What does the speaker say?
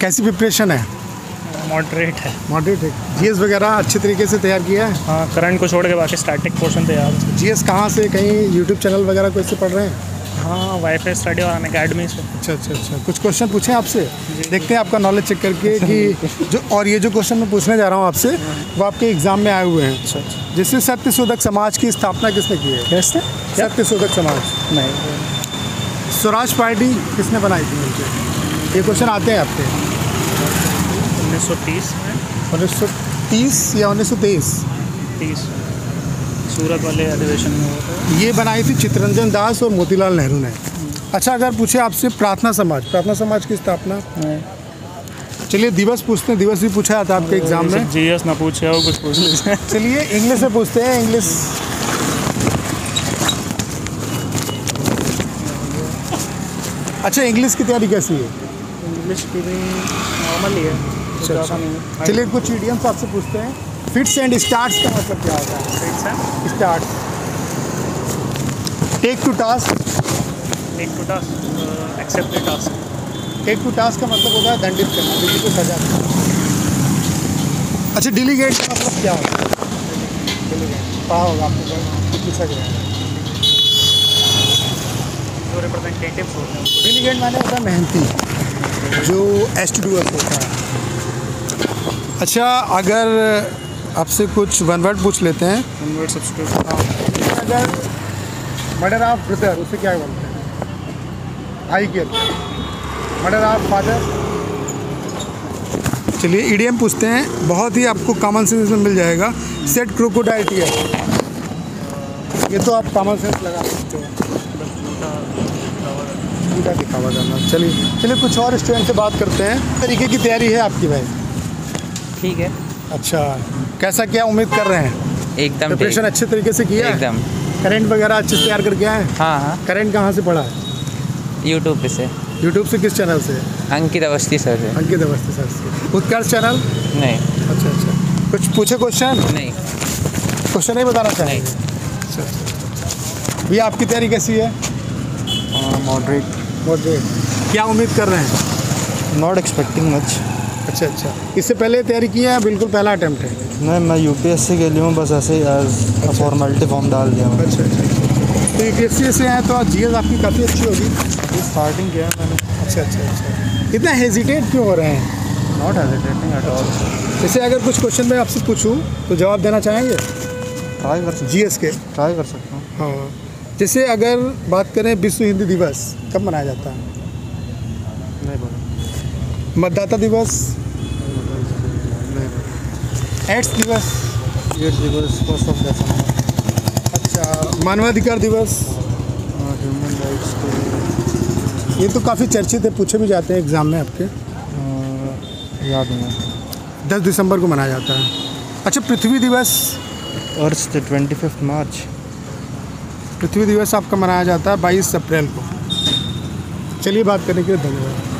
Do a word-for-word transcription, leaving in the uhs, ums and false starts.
कैसी प्रिपरेशन है? मॉडरेट है। मॉडरेट है। जीएस वगैरह अच्छे तरीके से तैयार किया है? हाँ, करंट को छोड़ के बाकी स्टैटिक पोर्शन तैयार है। जीएस कहाँ से, कहीं यूट्यूब चैनल वगैरह कोई से पढ़ रहे हैं? हाँ, वाईफाई स्टडी और अकेडमी से। अच्छा अच्छा अच्छा कुछ क्वेश्चन पूछें आपसे, देखते हैं आपका नॉलेज चेक करके कि जो और ये जो क्वेश्चन मैं पूछने जा रहा हूँ आपसे वो आपके एग्जाम में आए हुए हैं। अच्छा अच्छा। जैसे सत्यशोधक समाज की स्थापना किसने की है? कैसे? सत्यशोधक समाज नहीं। स्वराज पार्टी किसने बनाई थी मुझे? ये क्वेश्चन आते हैं आपके। उन्नीस सौ तीस में। उन्नीस सौ तीस या उन्नीस सौ तेईस? तीस सूरत वाले अधिवेशन में हुआ था। ये बनाई थी चित्तरंजन दास और मोतीलाल नेहरू ने। अच्छा, अगर पूछे आपसे प्रार्थना समाज, प्रार्थना समाज की स्थापना? चलिए दिवस पूछते हैं, दिवस भी पूछा जाता है आपके एग्जाम में। जीएस ना पूछे हो, कुछ पूछ लीजिए। चलिए इंग्लिश में पूछते हैं। इंग्लिश अच्छा, इंग्लिश की तैयारी कैसी है? इंग्लिश की भी नॉर्मल ही है। अच्छा अच्छा। चलिए कुछ इडियम्स आपसे पूछते हैं। फिट्स एंड स्टार्ट्स का मतलब क्या होता है? Fits and start. Take to task. Take to task, accept the task. Take to task का मतलब होता है दंडित करना, किसी को सजा देना। अच्छा, डेलीगेट का मतलब क्या होता है? डेलीगेट पढ़ा होगा आपको, पूछा गया है। जो रिप्रेजेंटेटिव्स होते हैं। डेलीगेट माने होता है मेहनती, जो एस टू डूअर्स होता है। अच्छा, अगर आपसे कुछ वन वर्ड पूछ लेते हैं। One word substitute. अगर मर्डर ऑफ ब्रदर, उसे क्या बोलते हैं? भाई के मर्डर ऑफ फादर। चलिए ईडीएम पूछते हैं, बहुत ही आपको कॉमन सेंस में मिल जाएगा। सेट क्रोकोडाइल टीयर, ये तो आप कॉमन सेंस लगा सकते हो। सीधा दिखावा करना। चलिए चलिए कुछ और स्टूडेंट से बात करते हैं। तरीके की तैयारी है आपकी भाई? ठीक है। अच्छा, कैसा क्या उम्मीद कर रहे हैं? एकदम प्रिपरेशन अच्छे तरीके से किया है? एकदम। करंट वगैरह अच्छे से तैयार करके आए हैं? हाँ हाँ। करंट कहाँ से पढ़ा है? यूट्यूब पे से। यूट्यूब से किस चैनल से? अंकित अवस्थी सर से। अंकित अवस्थी सर से। उत्कर्ष चैनल? नहीं। अच्छा अच्छा। कुछ पूछे क्वेश्चन? नहीं। क्वेश्चन नहीं बताना चाहेंगे? अच्छा। भैया आपकी तैयारी कैसी है? मॉडरेट। मॉडरेट। क्या उम्मीद कर रहे हैं? Not expecting much. अच्छा अच्छा। इससे पहले तैयारी की है? बिल्कुल पहला अटैम्प्ट है? नहीं, मैं यूपीएससी के लिए हूँ, बस ऐसे ही एज फॉर्मेलिटी फॉर्म डाल दिया हूँ। अच्छा अच्छा। तो यूपीएससी से हैं तो जीएस आपकी काफ़ी अच्छी होगी। अभी स्टार्टिंग किया है मैंने। अच्छा अच्छा अच्छा। इतना हेजिटेट क्यों हो रहे हैं? Not hesitating at all. जैसे अगर कुछ क्वेश्चन मैं आपसे पूछूं तो जवाब देना चाहेंगे? ट्राई कर सकता जीएस के? ट्राई कर सकता हूँ। हाँ। जैसे अगर बात करें विश्व हिंदी दिवस कब मनाया जाता है? नहीं बोला। मतदाता दिवस? एड्स दिवस? एड्स दिवस फर्स्ट ऑफ दिसंबर। अच्छा, मानवाधिकार दिवस? Human rights day. ये तो काफ़ी चर्चित है, पूछे भी जाते हैं एग्ज़ाम में आपके। याद नहीं। दस दिसंबर को मनाया जाता है। अच्छा, पृथ्वी दिवस? Earth day twenty fifth March. पृथ्वी दिवस आपका मनाया जाता है बाईस अप्रैल को। चलिए बात करने के लिए धन्यवाद।